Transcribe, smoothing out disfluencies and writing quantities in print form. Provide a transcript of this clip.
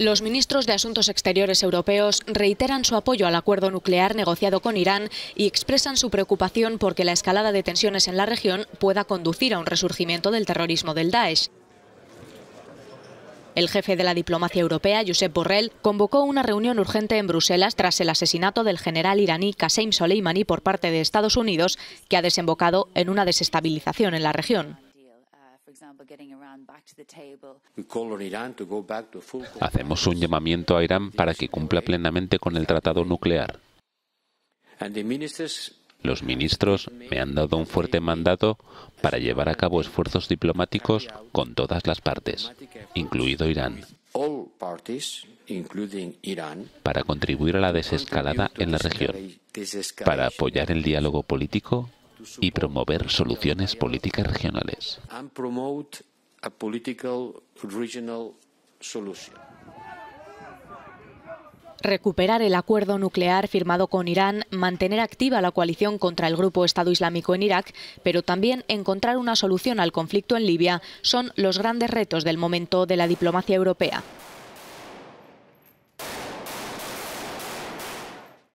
Los ministros de Asuntos Exteriores europeos reiteran su apoyo al acuerdo nuclear negociado con Irán y expresan su preocupación porque la escalada de tensiones en la región pueda conducir a un resurgimiento del terrorismo del Daesh. El jefe de la diplomacia europea, Josep Borrell, convocó una reunión urgente en Bruselas tras el asesinato del general iraní Qasem Soleimani por parte de Estados Unidos, que ha desembocado en una desestabilización en la región. Hacemos un llamamiento a Irán para que cumpla plenamente con el tratado nuclear. Los ministros me han dado un fuerte mandato para llevar a cabo esfuerzos diplomáticos con todas las partes, incluido Irán, para contribuir a la desescalada en la región, para apoyar el diálogo político y promover soluciones políticas regionales. Recuperar el acuerdo nuclear firmado con Irán, mantener activa la coalición contra el grupo Estado Islámico en Irak, pero también encontrar una solución al conflicto en Libia son los grandes retos del momento de la diplomacia europea.